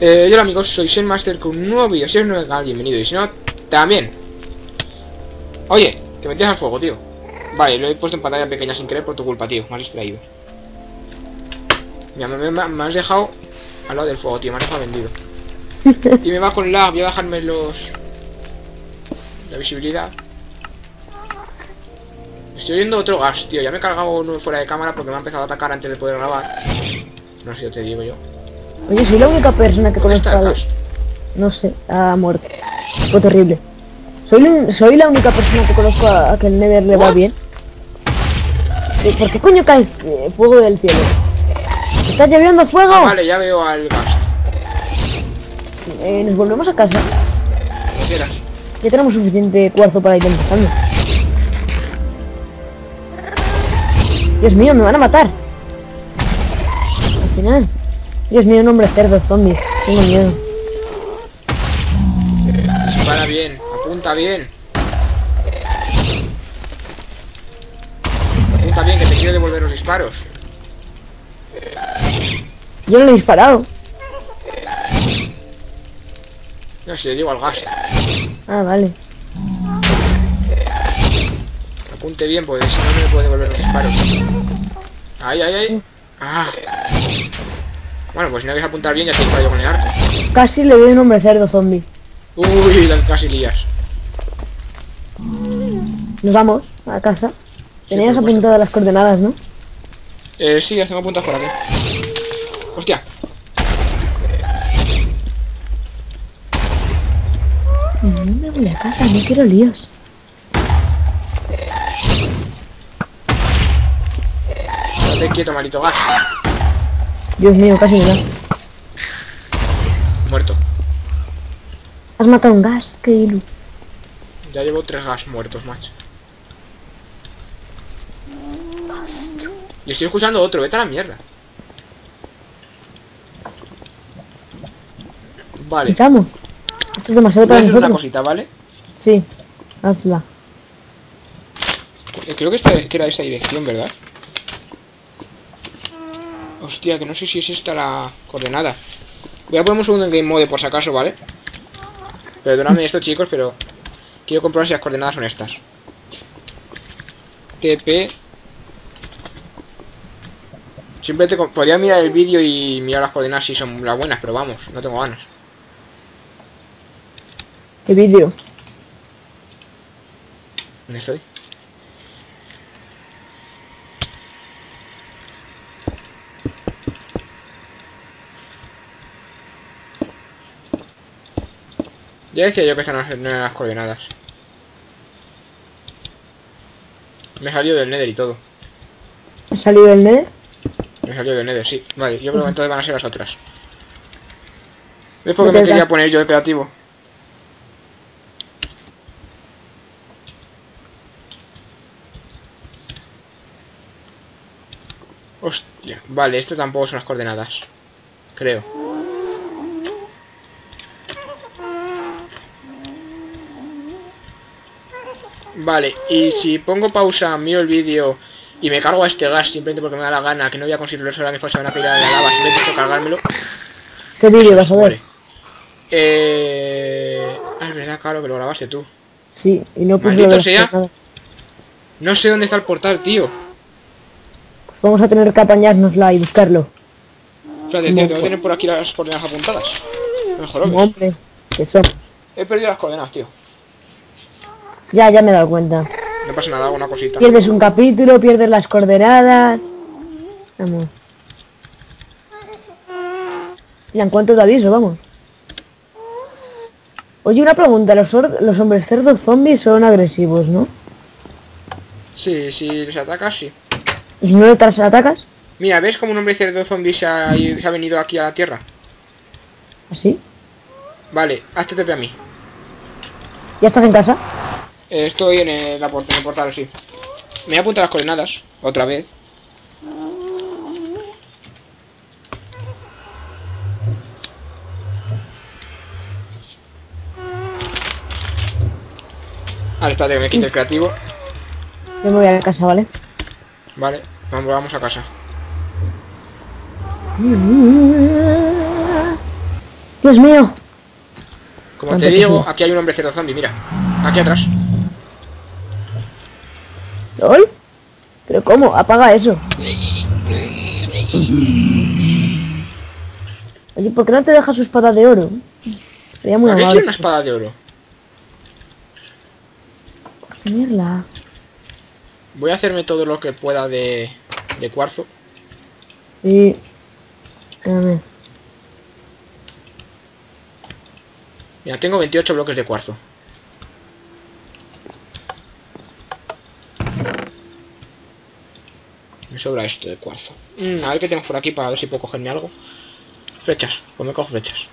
Hola amigos, soy Zenmaster con un nuevo vídeo. Si es nuevo canal, bienvenido, y si no, también. Oye, que me tiras al fuego, tío. Vale, lo he puesto en pantalla pequeña sin querer por tu culpa, tío. Me has distraído. Mira, me has dejado al lado del fuego, tío. Me has dejado vendido. Y me va con lag, voy a bajarme la visibilidad. Estoy oyendo otro gas, tío. Ya me he cargado uno fuera de cámara porque me ha empezado a atacar antes de poder grabar. No sé, yo te digo yo. Oye, soy la única persona que conozco a... No sé, ha muerto. Fue terrible. Soy la única persona que conozco a que el Nether le va bien. ¿Por qué coño cae fuego del cielo? ¿Está lloviendo fuego? Ah, vale, ya veo al gas. Nos volvemos a casa. ¿Qué quieras? Ya tenemos suficiente cuarzo para ir empezando. Dios mío, me van a matar. Al final. Dios mío, un hombre cerdo, zombie. Tengo miedo. Dispara bien, apunta bien. Apunta bien, que te quiero devolver los disparos. Yo no le he disparado. No, si le digo al gas. Ah, vale. Apunte bien, porque si no me puede devolver los disparos. Ahí, ahí, ahí. Ah. Bueno, pues si no quieres apuntar bien, ya te disparo yo con el arco. Casi le doy un hombre cerdo zombie. Uy, casi lías. Nos vamos a casa. Sí, Tenías por supuesto. apuntadas las coordenadas, ¿no? Sí, ya tengo apuntadas por aquí. Hostia. No me voy a casa, no quiero líos. Estate quieto, maldito gas. Dios mío, casi me da. Muerto. Has matado un gas, qué ilu. Ya llevo 3 gas muertos, macho. Y estoy escuchando otro, vete a la mierda. Vale. Escuchamos. Esto es demasiado Voy a para hacer una nosotros. cosita, ¿vale? Sí, hazla. Creo que era esa dirección, ¿verdad? Hostia, que no sé si es esta la coordenada. Voy a poner un segundo en Game Mode por si acaso, ¿vale? Perdóname esto, chicos, pero quiero comprobar si las coordenadas son estas. TP. Simplemente podría mirar el vídeo y mirar las coordenadas si son las buenas, pero vamos, no tengo ganas. ¿Qué vídeo? ¿Dónde estoy? Ya decía yo que estas no eran las coordenadas. Me he salido del Nether y todo. ¿Ha salido del Nether? Me salió del Nether, sí. Vale, yo creo que entonces van a ser las otras. ¿Ves por qué me quería poner yo de creativo? Hostia, vale, esto tampoco son las coordenadas. Creo. Vale, y si pongo pausa, miro el vídeo y me cargo a este gas simplemente porque me da la gana, que no voy a conseguir resolver a mi falsa una pila de la lava, simplemente tengo que cargármelo. ¿Qué vídeo vas a ver? Vale. Ah, es verdad, claro, que lo grabaste tú. Sí, y no puse Maldito lo de sea. las coordenadas. No sé dónde está el portal, tío. Pues vamos a tener que apañárnosla y buscarlo. Espérate, tío, tengo que tener por aquí las coordenadas apuntadas. Mejor, Como hombre, que son. he perdido las coordenadas, tío. Ya me he dado cuenta. No pasa nada, hago una cosita. Pierdes un capítulo, pierdes las coordenadas. Vamos. Ya en cuanto te aviso, vamos. Oye, una pregunta, los hombres cerdos zombies son agresivos, ¿no? Sí, si les atacas, sí. ¿Y si no le atacas? Mira, ¿ves como un hombre cerdo zombie se ha venido aquí a la tierra? ¿Así? Vale, hazte TP a mí. ¿Ya estás en casa? Estoy en el portal, sí. Me voy a apuntar las coordenadas, otra vez. Vale, espérate que me quite el creativo. Yo me voy a casa, ¿vale? Vale, vamos a casa. Dios mío. Como te digo, aquí hay un hombre cerdo zombie, mira. Aquí atrás. ¿Lol? ¿Pero cómo? Apaga eso. Oye, ¿por qué no te deja su espada de oro? Sería muy ¿Para qué amable. quiere una espada de oro? Tenerla. Voy a hacerme todo lo que pueda de cuarzo. Sí. Espérame. Mira, tengo 28 bloques de cuarzo. Me sobra esto de cuarzo. A ver qué tengo por aquí para ver si puedo cogerme algo. Flechas, pues me cojo flechas.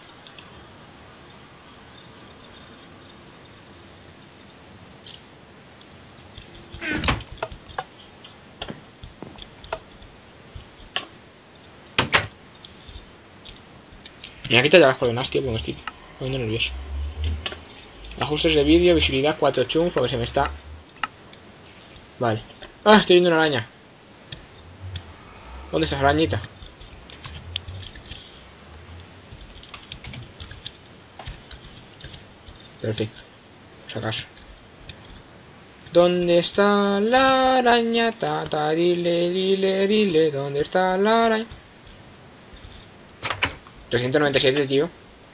Mira, quítate las coordenadas, tío, porque me estoy poniendo nervioso. Ajustes de vídeo, visibilidad 4 chum, porque se me está... Vale. Ah, estoy viendo una araña. ¿Dónde está esa arañita? Perfecto. Por si acaso. ¿Dónde está la araña? Ta, ta, dile, dile, dile. ¿Dónde está la araña? 397, tío.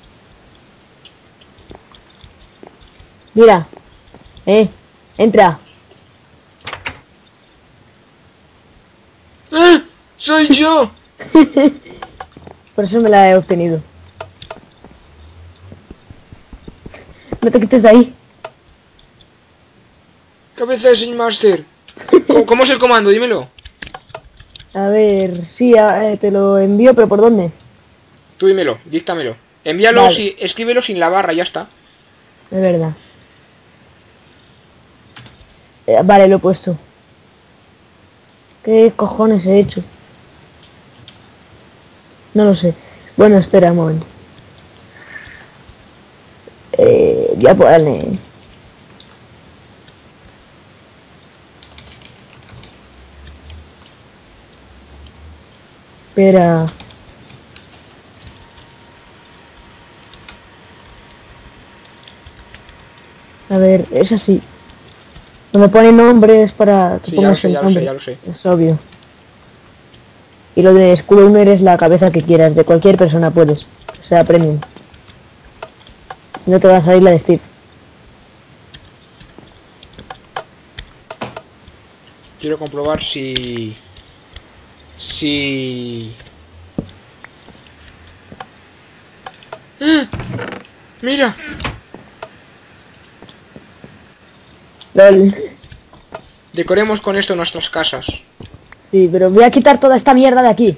Mira. Entra. ¡Ah! ¡Soy yo! Por eso me la he obtenido. No te quites de ahí. Cabeza de Sin Master. ¿Cómo es el comando? Dímelo. A ver, sí, te lo envío, pero ¿por dónde? Tú dímelo, díctamelo. Envíalo, Vale. escríbelo sin la barra, ya está. Es verdad. Vale, lo he puesto. ¿Qué cojones he hecho? No lo sé. Bueno, espera un momento. Ya pone. Espera. A ver, es así. No me pone nombres para que Sí, ya lo pongas sé, el ya lo sé, nombre. ya lo sé. Es obvio. Y lo de escudo 1 eres la cabeza que quieras, de cualquier persona puedes. O sea, premium. Si no te va a salir la de Steve. Quiero comprobar si... ¡Ah! ¡Mira! LOL. Decoremos con esto nuestras casas. Sí, pero voy a quitar toda esta mierda de aquí.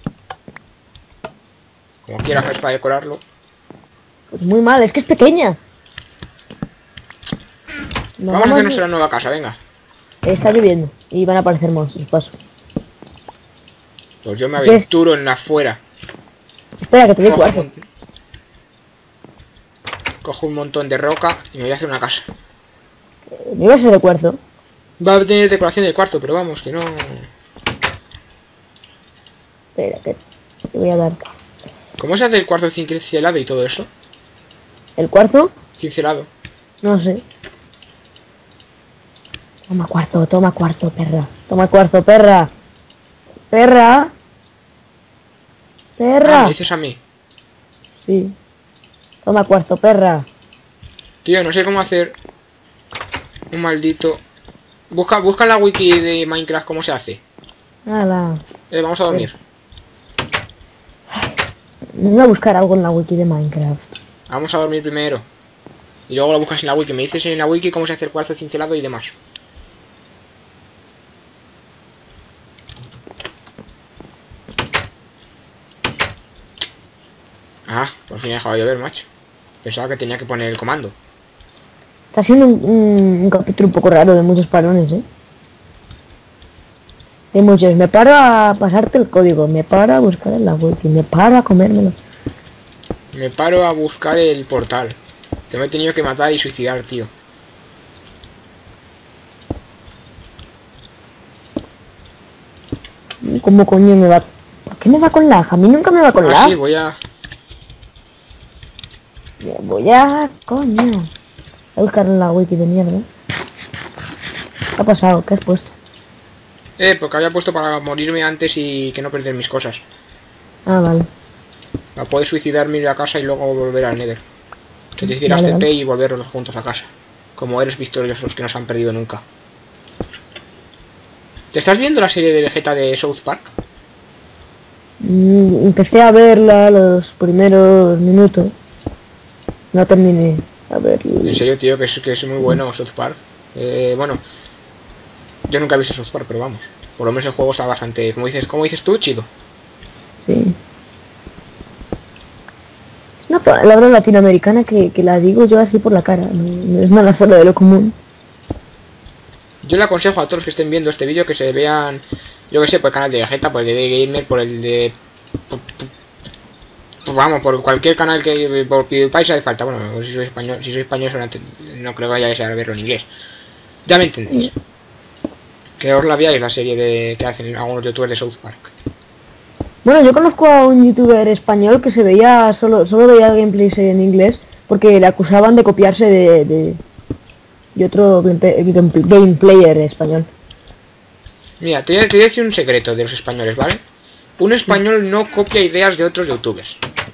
Como quieras, es para decorarlo. Pues muy mal, es que es pequeña. No, Vamos a hacer nuestra nueva casa, venga. Está lloviendo y van a aparecer monstruos, paso. Pues yo me ¿Qué es? aventuro en la afuera. Espera, que te doy Cojo cuarzo. cojo un montón de roca y me voy a hacer una casa. Me iba a ser de cuarzo. Va a tener decoración de cuarto, pero vamos, que no... Espera, que te voy a dar. ¿Cómo se hace el cuarto cincelado y todo eso? ¿El cuarzo? Cincelado. No sé. Toma cuarzo, perra. Toma cuarzo, perra. Perra. Perra. Me dices a mí. Sí. Toma cuarzo, perra. Tío, no sé cómo hacer un maldito... Busca en la wiki de Minecraft cómo se hace. Nada. Vamos a dormir. Voy a buscar algo en la wiki de Minecraft. Vamos a dormir primero. Y luego lo buscas en la wiki. Me dices en la wiki cómo se hace el cuarzo cincelado y demás. Ah, por fin ha dejado de llover, macho. Pensaba que tenía que poner el comando. Está siendo un capítulo un poco raro, de muchos parones, ¿eh? De muchos. Me paro a pasarte el código, me paro a buscar en la wiki, me paro a comérmelo. Me paro a buscar el portal. Que me he tenido que matar y suicidar, tío. ¿Cómo coño me va? ¿Por qué me va con lag? A mí nunca me va con Ah, lag. sí, voy a... Voy a... coño. Voy a buscar en la wiki de mierda. ¿Qué ha pasado? ¿Qué has puesto? Porque había puesto para morirme antes y que no perder mis cosas. Ah, vale. Para poder suicidarme, ir a casa y luego volver al Nether. Que te hicieras Vale, TP vale. y volverlos juntos a casa. Como eres victoriosos que no se han perdido nunca. ¿Te estás viendo la serie de Vegeta de South Park? Empecé a verla los primeros minutos. No terminé. A ver. En serio, tío, que es muy bueno South Park. Bueno, yo nunca he visto South Park, pero vamos. Por lo menos el juego está bastante, como dices tú, chido. Sí. Es una palabra latinoamericana que la digo yo así por la cara. No es nada fuera de lo común. Yo le aconsejo a todos los que estén viendo este vídeo que se vean, yo que sé, por el canal de Vegeta, por el de Gamer, por el de... vamos, por cualquier canal que... por PewDiePie si hace falta. Bueno, si soy español no creo que vayáis a verlo en inglés. Ya me entendéis. Que os la veáis la serie que hacen algunos youtubers de South Park. Bueno, yo conozco a un youtuber español que se veía solo veía gameplays en inglés porque le acusaban de copiarse de otro gameplayer español. Mira, te voy a decir un secreto de los españoles, ¿vale? Un español no copia ideas de otros youtubers.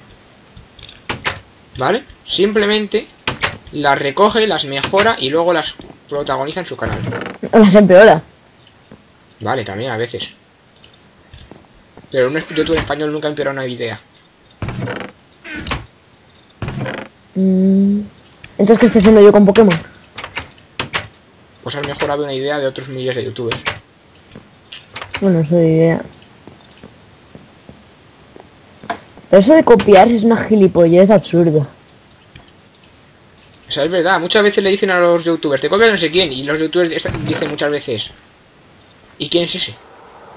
¿Vale? Simplemente las recoge, las mejora y luego las protagoniza en su canal. O las empeora. Vale, también a veces. Pero un youtuber español nunca empeora una idea. Entonces, ¿qué estoy haciendo yo con Pokémon? Pues has mejorado una idea de otros miles de youtubers. Bueno, eso de idea. Pero eso de copiar es una gilipollez absurda. O sea, es verdad, muchas veces le dicen a los youtubers, te copias no sé quién, y los youtubers dicen muchas veces, ¿y quién es ese?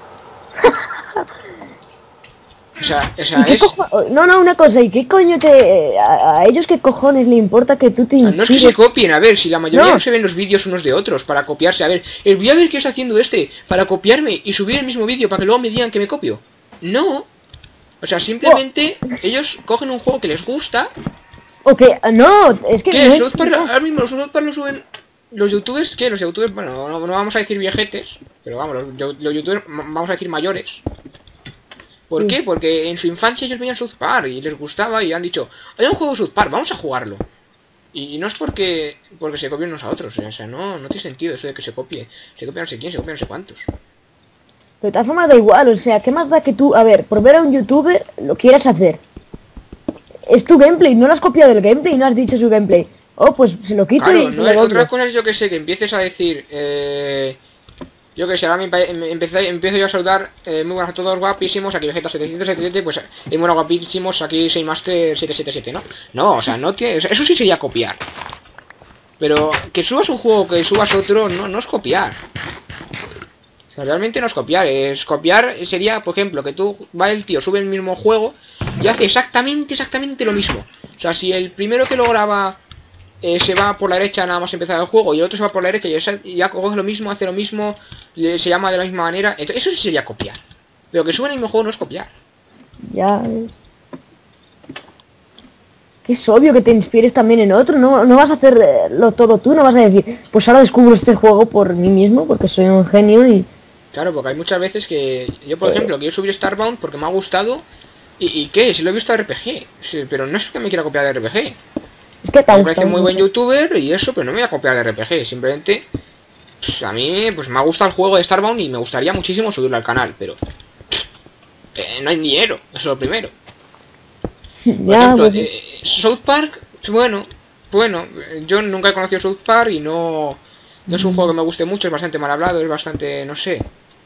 O sea es... No, una cosa, ¿y qué coño a ellos qué cojones le importa que tú te No es que inspires? se copien, a ver, si la mayoría No. no se ven los vídeos unos de otros para copiarse, a ver, voy a ver qué está haciendo este para copiarme y subir el mismo vídeo para que luego me digan que me copio. No. O sea, simplemente ellos cogen un juego que les gusta. O que, no, es que... ¿Qué? no es- South Park, ahora mismo los South Park lo suben los youtubers, ¿qué? Los youtubers, bueno, no vamos a decir viejetes, pero vamos, los youtubers, vamos a decir mayores. ¿Por Sí. qué? Porque en su infancia ellos veían South Park y les gustaba y han dicho, hay un juego de South Park, vamos a jugarlo. Y no es porque se copien unos a otros, o sea, no tiene sentido eso de que se copie. Se copia no sé quién, se copia no sé cuántos. De todas formas da igual, o sea, ¿qué más da que tú, a ver, por ver a un youtuber, lo quieras hacer? Es tu gameplay, no lo has copiado del gameplay, no has dicho su gameplay. Oh, pues se lo quito Claro, y se no lo es, copio. otra cosa es yo que sé, que empieces a decir, yo que sé, ahora empiezo yo a saludar, muy buenas a todos, guapísimos, aquí Vegeta 777, pues, muy buenos guapísimos, aquí soy Master 777, ¿no? No, o sea, no tiene, o sea, eso sí sería copiar. Pero que subas un juego, que subas otro, no es copiar. O sea, realmente no es copiar sería, por ejemplo, que tú, va el tío, sube el mismo juego y hace exactamente lo mismo. O sea, si el primero que lo graba se va por la derecha nada más empezar el juego y el otro se va por la derecha y ya coge lo mismo, hace lo mismo, se llama de la misma manera, entonces eso sí sería copiar. Pero que suben el mismo juego no es copiar. Ya ves. Que es obvio que te inspires también en otro, no vas a hacerlo todo tú, no vas a decir, pues ahora descubro este juego por mí mismo, porque soy un genio y... Claro, porque hay muchas veces que yo, por ejemplo, quiero subir Starbound porque me ha gustado y ¿qué? Si lo he visto de RPG, sí, pero no es que me quiera copiar de RPG. Es que te ha Me parece gustado muy buen mucho. youtuber y eso, pero no me voy a copiar de RPG, simplemente pues, a mí pues me ha gustado el juego de Starbound y me gustaría muchísimo subirlo al canal, pero no hay dinero, eso es lo primero. Por Ya, ejemplo, pues, South Park, bueno, yo nunca he conocido South Park y no es un juego que me guste mucho, es bastante mal hablado, es bastante, no sé.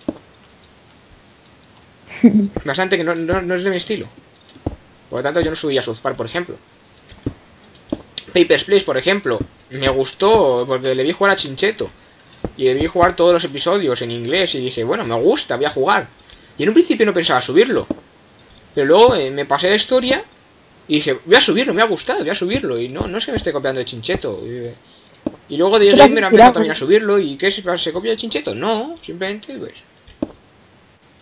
Bastante que no es de mi estilo. Por lo tanto yo no subía South Park, por ejemplo. Papers, Please, por ejemplo, me gustó porque le vi jugar a Chincheto. Y le vi jugar todos los episodios en inglés y dije, bueno, me gusta, voy a jugar. Y en un principio no pensaba subirlo. Pero luego me pasé la historia y dije, voy a subirlo, me ha gustado, voy a subirlo. Y no es que me esté copiando de Chincheto. Y luego de ¿Qué le has Gamer ha inspirado? empezado también a subirlo. ¿Y qué se copia de Chincheto? No, simplemente pues...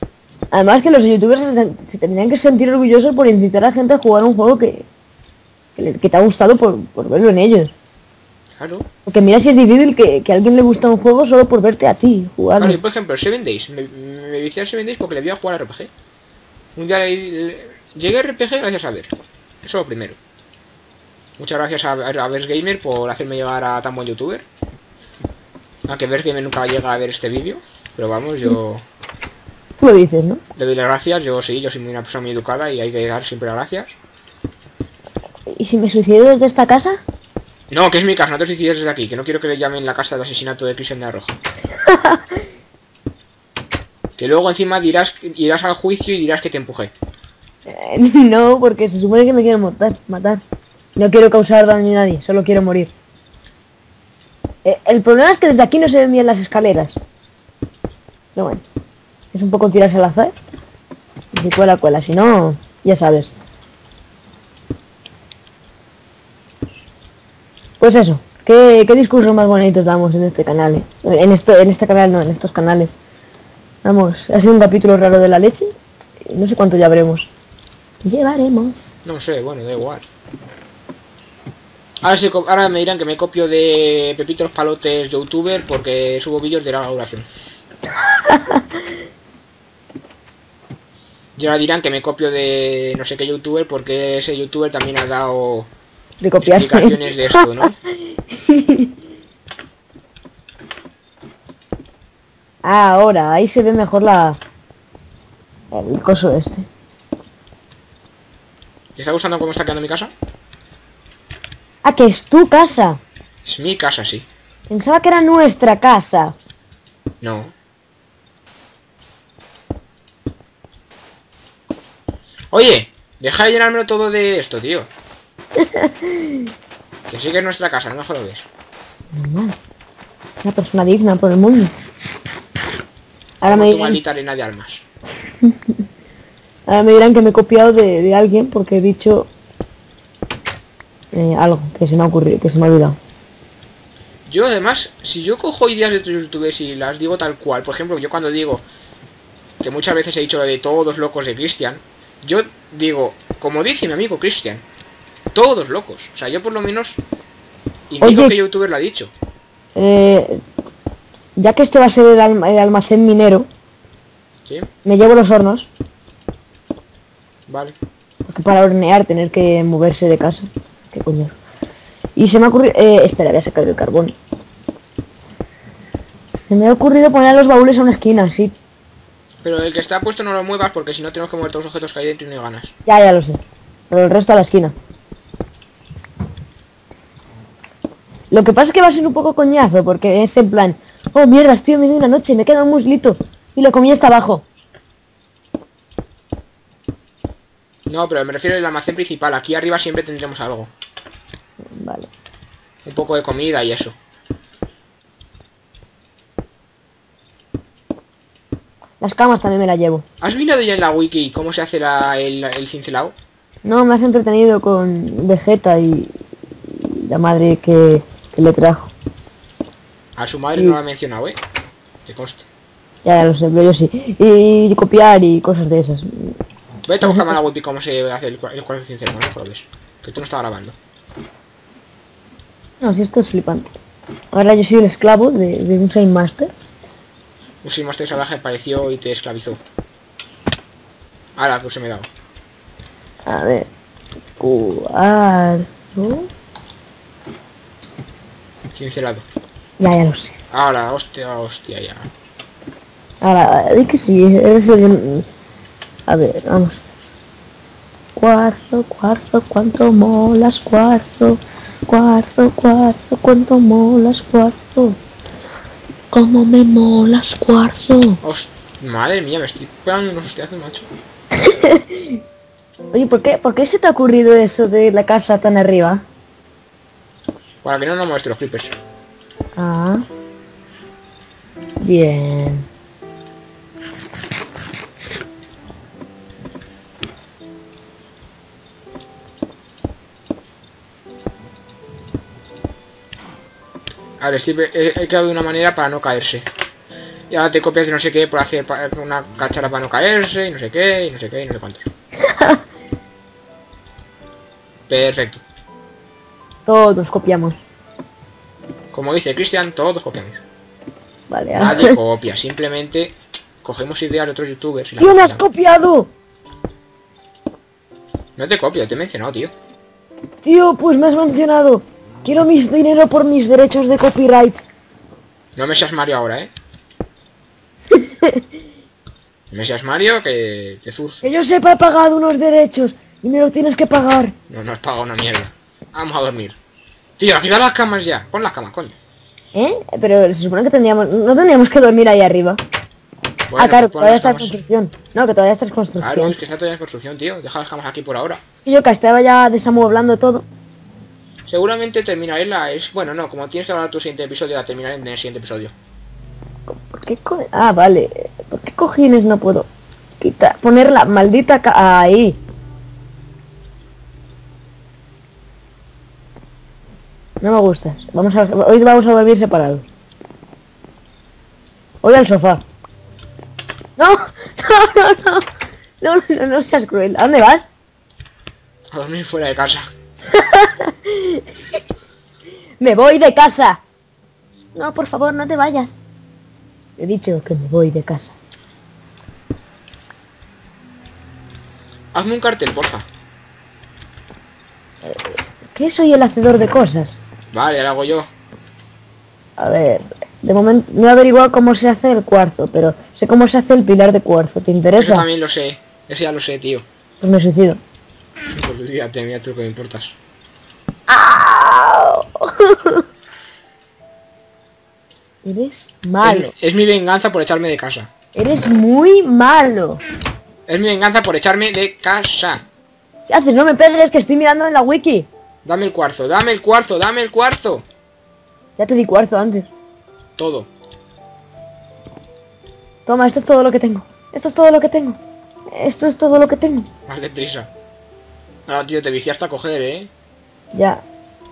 además que los youtubers se tendrían que sentir orgullosos por incitar a gente a jugar un juego que que te ha gustado por verlo en ellos. Claro. Porque mira si es difícil que a alguien le gusta un juego solo por verte a ti jugarlo. Claro, y por ejemplo, el 7 Days. Me vicié al 7 Days porque le vi a jugar RPG. Un día llegué a RPG gracias a ver. Eso es lo primero. Muchas gracias a Vers Gamer por hacerme llegar a tan buen youtuber. Aunque Vers Gamer nunca llega a ver este vídeo. Pero vamos, yo... Tú lo dices, ¿no? Le doy las gracias, yo sí, yo soy una persona muy educada y hay que dar siempre las gracias. ¿Y si me suicido desde esta casa? No, que es mi casa, no te suicides desde aquí, que no quiero que le llamen la casa del asesinato de Cristian de Arrojo. Que luego encima irás al juicio y dirás que te empujé. No, porque se supone que me quieren matar. No quiero causar daño a nadie, solo quiero morir. El problema es que desde aquí no se ven bien las escaleras. Pero bueno, es un poco tirarse al azar. Y si cuela, cuela, si no, ya sabes. Pues eso, ¿qué discursos más bonitos damos en este canal, En este canal no, en estos canales. Vamos, ha sido un capítulo raro de la leche. No sé cuánto llevaremos. No sé, bueno, da igual. Ahora me dirán que me copio de Pepito los Palotes youtuber porque subo vídeos de larga duración. Y ahora dirán que me copio de no sé qué youtuber porque ese youtuber también ha dado de copiarse explicaciones de esto, ¿no? Ahora, ahí se ve mejor el coso este. ¿Te está gustando cómo está quedando mi casa? Ah, que es tu casa. Es mi casa, sí. Pensaba que era nuestra casa. No. Oye, deja de llenármelo todo de esto, tío. Que sí que es nuestra casa, no me jodes. Normal. Una persona digna por el mundo. Ahora me dirán... maldita arena de almas. Ahora me dirán que me he copiado de alguien porque he dicho algo que se me ha ocurrido, que se me ha olvidado. Yo además, si yo cojo ideas de otros youtubers y las digo tal cual, por ejemplo, yo cuando digo que muchas veces he dicho lo de todos locos de Cristian, yo digo, como dice mi amigo Cristian, todos locos. O sea, yo por lo menos indico que youtuber lo ha dicho. Ya que este va a ser el almacén minero, ¿sí? Me llevo los hornos. Vale. Porque para hornear tener que moverse de casa. Qué coñazo. Y se me ha ocurrido... espera, voy a sacar el carbón. Se me ha ocurrido poner los baúles a una esquina, así. Pero el que está puesto no lo muevas porque si no tenemos que mover todos los objetos que hay dentro y no hay ganas. Ya lo sé. Pero el resto a la esquina. Lo que pasa es que va a ser un poco coñazo porque es en plan... Oh, mierda, estoy en medio de una noche, me queda un muslito. Y lo comí hasta abajo. No, pero me refiero al almacén principal. Aquí arriba siempre tendremos algo. Vale. Un poco de comida y eso. Las camas también me las llevo. ¿Has mirado ya en la wiki cómo se hace el cincelado? No, me has entretenido con Vegeta y la madre que le trajo. A su madre no lo ha mencionado, que conste. Ya lo sé, pero yo sí. Y copiar y cosas de esas. Vete a buscarme en la wiki cómo se hace el cuarzo cincelado, no jodes. Que tú no estás grabando. No, si esto es flipante. Ahora yo soy el esclavo de un Sign Master. Un Sign Master salvaje apareció y te esclavizó. Ahora, pues se me da. A ver. Cuarzo. Cincelado. Ya lo sé. Ahora, hostia, ya. Ahora, di que sí, eres el... A ver, vamos. Cuarzo, cuánto molas, cuarzo, cuánto molas, cuarzo. Cómo me molas, cuarzo. Madre mía, me estoy pegando unos hostiazos, macho. Oye, ¿por qué se te ha ocurrido eso de la casa tan arriba? Para que no nos muestre los creepers. Ah. Bien. A ver, he quedado de una manera para no caerse. Y ahora te copias de no sé qué por hacer una cachara para no caerse, y no sé qué, y no sé qué, y no sé cuántos. Perfecto. Todos copiamos. Como dice Cristian, todos copiamos. Vale, Nadie copia, simplemente cogemos ideas de otros youtubers y las ¡Tío, me has copiamos. copiado! No te copio, te he mencionado, tío. Tío, pues me has mencionado. Quiero mis dinero por mis derechos de copyright. No me seas Mario ahora, ¿eh? No me seas Mario que te zurzo. Que yo sepa, he pagado unos derechos y me los tienes que pagar. No has pagado una mierda. Vamos a dormir. Tío, aquí da las camas ya. Pon las camas, coño. ¿Eh? Pero se supone que no tendríamos que dormir ahí arriba. Bueno, Claro, pues pon todavía las está en camas. construcción. No, que todavía está en construcción. Claro, es que está todavía en construcción, tío. Deja las camas aquí por ahora. Es que yo que estaba ya desamueblando todo. Seguramente terminaré Bueno, no, como tienes que hablar tu siguiente episodio, la terminaré en el siguiente episodio. ¿Por qué Ah, vale. ¿Por qué cojines no puedo poner la maldita ahí? No me gustas. Hoy vamos a dormir separados. Hoy al sofá. No, no seas cruel. ¿A dónde vas? A dormir fuera de casa. Me voy de casa. No, por favor, no te vayas. He dicho que me voy de casa. Hazme un cartel, porfa. ¿Qué soy el hacedor de cosas? Vale, lo hago yo. A ver, de momento no he averiguado cómo se hace el cuarzo, pero sé cómo se hace el pilar de cuarzo. ¿Te Eso interesa? también lo sé. Eso ya lo sé, tío. Pues me suicido. Pues fíjate, mira tú que me importas. ¡Au! Eres malo. Es mi venganza por echarme de casa. Eres muy malo. Es mi venganza por echarme de casa. ¿Qué haces? No me pegues, que estoy mirando en la wiki. Dame el cuarzo, dame el cuarzo, dame el cuarzo. Ya te di cuarzo antes. Todo. Toma, esto es todo lo que tengo. Esto es todo lo que tengo. Esto es todo lo que tengo. Más deprisa. Ahora, tío, te viciaste a coger, ¿eh? Ya.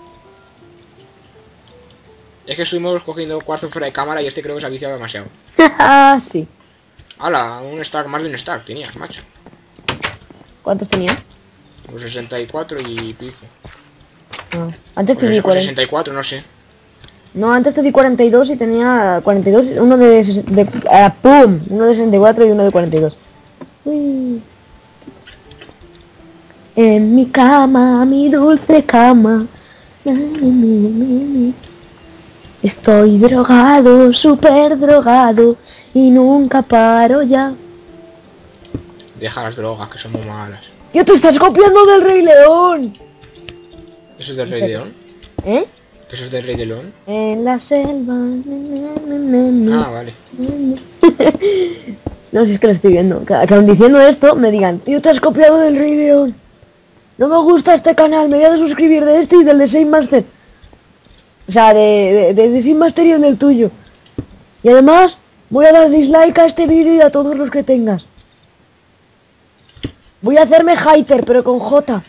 Es que estuvimos cogiendo cuarzo fuera de cámara y este creo que se ha viciado demasiado. Sí. Hala, un stack, más de un stack tenías, macho. ¿Cuántos tenía? Pues 64 y pico. Ah, antes te Pues di o 40. 64, no sé. No, antes te di 42 y tenía 42, uno ¡pum! Uno de 64 y uno de 42. Uy. En mi cama, mi dulce cama. Estoy drogado, súper drogado y nunca paro ya. Deja las drogas, que son muy malas. ¡Tío, te estás copiando del Rey León! ¿Eso es del Rey León? ¿Eh? ¿Eso es del Rey León? En la selva. Ah, vale. No, si es que lo estoy viendo. Que aun diciendo esto, me digan, tío, te has copiado del Rey León. No me gusta este canal, me voy a suscribir de este y del de Shane Master. O sea, de Shane Master y el del tuyo. Y además, voy a dar dislike a este vídeo y a todos los que tengas. Voy a hacerme hater, pero con J.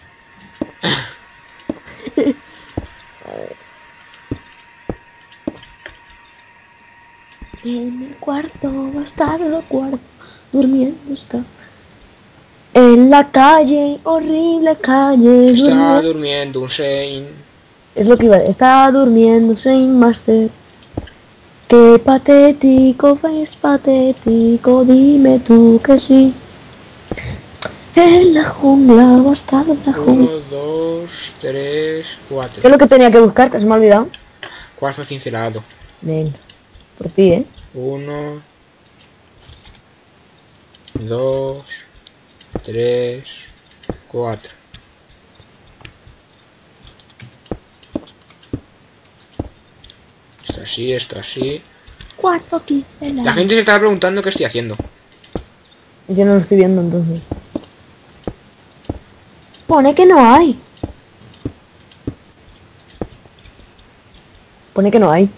En el cuarto, bastardo cuarto, durmiendo está. En la calle, horrible calle, Está durmiendo un Shane. es lo que iba a decir. Está durmiendo sin Master. Qué patético, es patético, dime tú que sí. En la jungla, bastardo la 1, jungla. 2, 3, ¿Qué 4. es lo que tenía que buscar? Que se me ha olvidado. Cuarzo cincelado. Ven, por ti, 1, 2, 3, 4. Esto así, esto así. Cuarzo aquí. La gente se está preguntando qué estoy haciendo. Yo no lo estoy viendo entonces. Pone que no hay. Pone que no hay.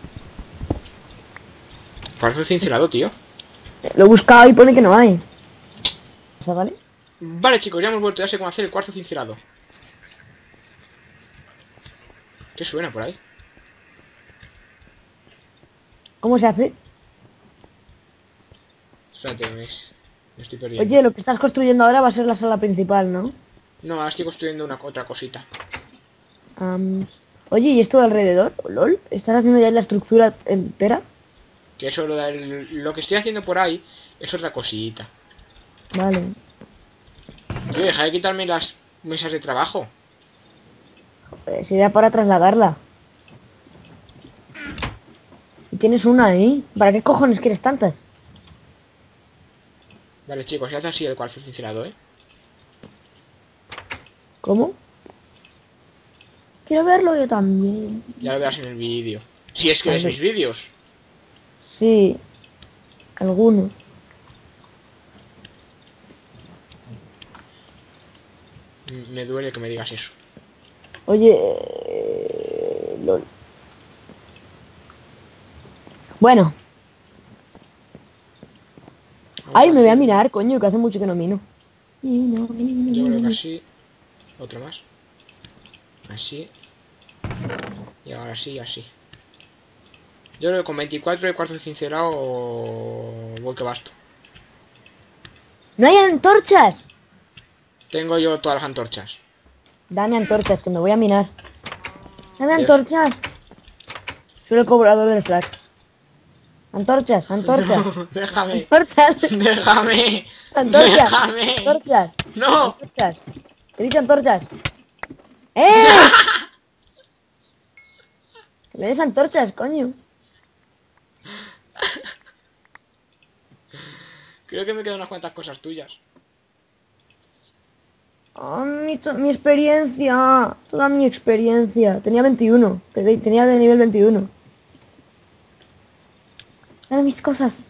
Cuarzo cincelado, tío. Lo he buscado y pone que no hay. ¿Esa vale? Vale, chicos, ya hemos vuelto. Ya sé cómo hacer el cuarzo cincelado. ¿Qué suena por ahí? ¿Cómo se hace? Espérate, me estoy perdiendo. Oye, lo que estás construyendo ahora va a ser la sala principal, ¿no? No, ahora estoy construyendo otra cosita. Oye, ¿y esto de alrededor? ¿Lol? ¿Estás haciendo ya la estructura entera? Que eso, lo que estoy haciendo por ahí es otra cosita. Vale. Tío, deja de quitarme las mesas de trabajo. Sería para trasladarla. Y tienes una ahí. ¿Para qué cojones quieres tantas? Vale, chicos, ya hace así el cuarzo cincelado, ¿eh? ¿Cómo? Quiero verlo yo también. Ya lo verás en el vídeo. Si es que ves Vale. mis vídeos. Sí. Alguno. Me duele que me digas eso. Oye... lol. Bueno. Ay, me voy a mirar, coño, que hace mucho que no mino. Yo creo que así. Otro más. Así. Y ahora sí, así. Yo creo que con 24 de cuarzo cincelado vuelto basto. ¡No hay antorchas! Tengo yo todas las antorchas. Dame antorchas, que me voy a minar. Dame Dios. antorchas. Soy el cobrador del flash. Antorchas, antorchas. No, déjame. Antorchas. Déjame. Antorchas. Déjame. Antorchas. No. Antorchas. He dicho antorchas. ¡Eh! Que me des antorchas, coño. Creo que me quedan unas cuantas cosas tuyas. Oh, mi experiencia. Toda mi experiencia. Tenía 21. Tenía de nivel 21. Dame mis cosas.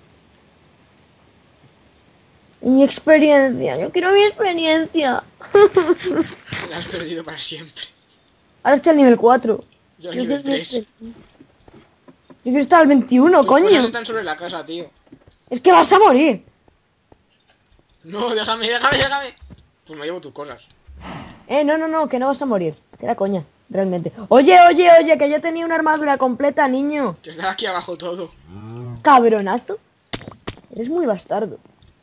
Mi experiencia. Yo quiero mi experiencia. La has perdido para siempre. Ahora estoy al nivel 4. Yo al nivel 3. Yo quiero estar al 21, Tus cosas coño. están sobre la casa, tío. Es que vas a morir. No, déjame, déjame, déjame. Pues me llevo tus cosas. No, que no vas a morir. Que era coña, realmente. Oye, que yo tenía una armadura completa, niño. Que está aquí abajo todo. Cabronazo. Eres muy bastardo.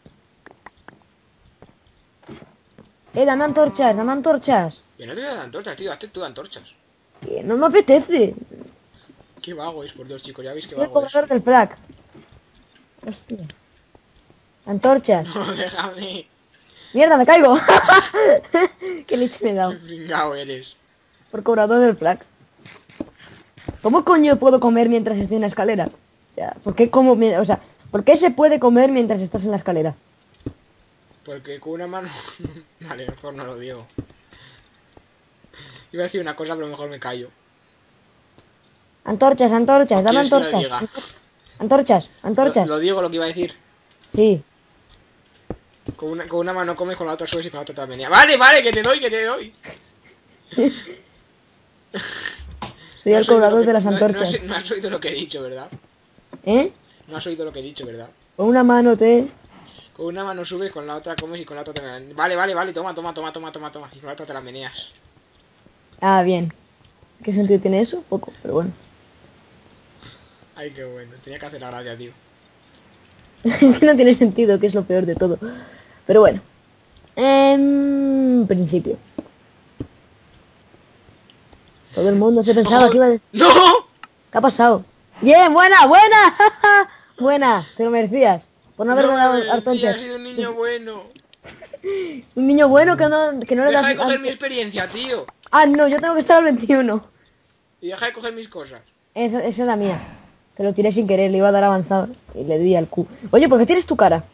Dame antorchas, dame antorchas. Que no te voy a dar antorchas, tío. Hazte tú de antorchas. Que no me apetece. Qué vago es, por Dios, chicos. Ya veis que Soy el vago es. cobrador del flag. Hostia. Antorchas. No, déjame. Mierda, me caigo. Qué leche me he dado. Qué pringao eres. Por cobrador del flag. ¿Cómo coño puedo comer mientras estoy en la escalera? O sea, ¿por qué como o sea, ¿por qué se puede comer mientras estás en la escalera? Porque con una mano... Vale, mejor no lo digo. Iba a decir una cosa, pero mejor me callo. Antorchas, antorchas, ¿O dame quieres que lo antorchas. diga? Antorchas, antorchas. Lo digo lo que iba a decir. Sí. Con una mano comes, con la otra subes y con la otra te venía. Vale, vale, que te doy, que te doy. Soy No el has oído cobrador lo que- de las no- antorchas. no has oído lo que he dicho, ¿verdad? ¿Eh? No has oído lo que he dicho, ¿verdad? Con una mano te... Con una mano subes, con la otra comes y con la otra te meneas. Vale, vale, vale, toma. Y con la otra te la meneas. Ah, bien. ¿Qué sentido tiene eso? Poco, pero bueno. Ay, qué bueno. Tenía que hacer la gracia, tío. Es que no tiene sentido, que es lo peor de todo. Pero bueno. En principio. Todo el mundo se pensaba que iba a decir... ¡No! ¿Qué ha pasado? Bien, buena, buena. Buena, te lo merecías. Por no haberme dado Sí, antorchas. has sido un niño bueno. Un niño bueno que no le Deja das... de coger mi experiencia, tío. Ah, no, yo tengo que estar al 21. Y deja de coger mis cosas. Esa es la mía. Que lo tiré sin querer, le iba a dar avanzado. Y le di al Q. Oye, ¿por qué tienes tu cara?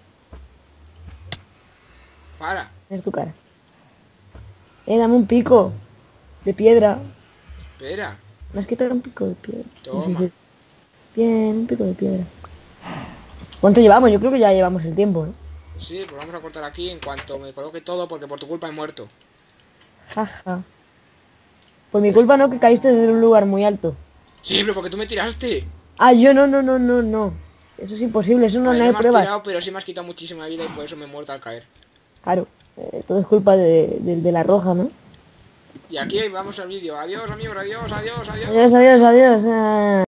Para. Tienes tu cara. Dame un pico. De piedra. Espera. Me has quitado un pico de piedra. Toma. Bien, un pico de piedra. ¿Cuánto llevamos? Yo creo que ya llevamos el tiempo, ¿eh? Sí, pues vamos a cortar aquí en cuanto me coloque todo porque por tu culpa he muerto. Jaja. Por mi culpa no, que caíste desde un lugar muy alto. Sí, pero porque tú me tiraste. Ah, yo no. Eso es imposible, eso no, Vale, no hay me has pruebas. tirado, pero sí me has quitado muchísima vida y por eso me he muerto al caer. Claro, todo es culpa de la roja, ¿no? Y aquí vamos al vídeo. Adiós, amigos, adiós, adiós, adiós. Adiós, adiós, adiós.